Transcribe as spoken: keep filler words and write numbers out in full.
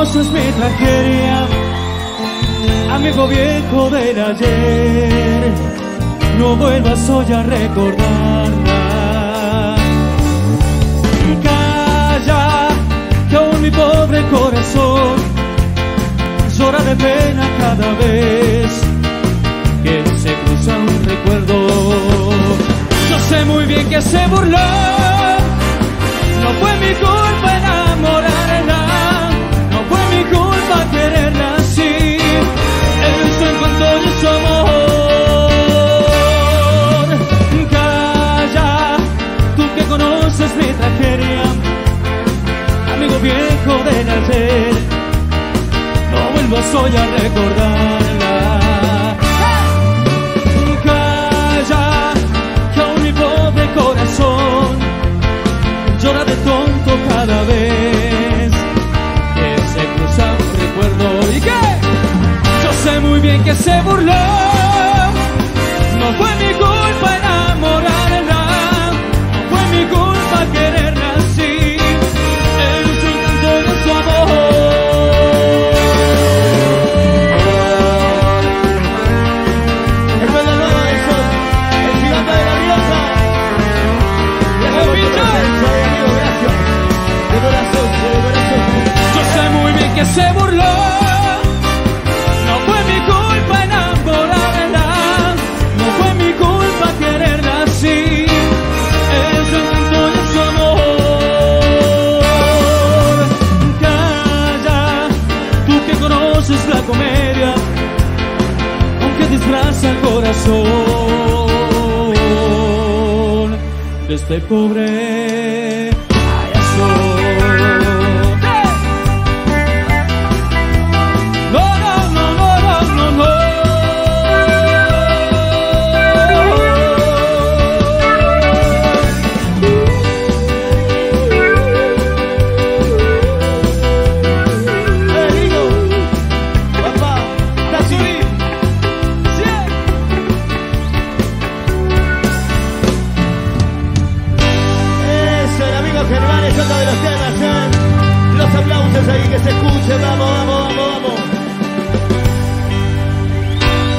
conoces mi tragedia, amigo viejo del ayer, no vuelvas hoy a recordarla. Calla, que aún mi pobre corazón llora de pena cada vez que se cruza un recuerdo. Yo sé muy bien que se burló, no fue mi culpa enamorarla, no fue mi culpa quererla así, en su encanto y su amor. Calla, tú que conoces mi tragedia, amigo viejo del ayer, no vuelvas hoy a recordarla. Calla, que aún mi pobre corazón llora de tonto cada vez que se cruza un recuerdo. ¿Y qué? Yo sé muy bien que se burló, no fue mi culpa enamorarla, no fue mi culpa quererla así, en su encanto y en su amor. Que se burló, no fue mi culpa enamorarla, no fue mi culpa quererla así, es su encanto y su amor. Calla, tú que conoces la comedia, aunque disfraza el corazón de este pobre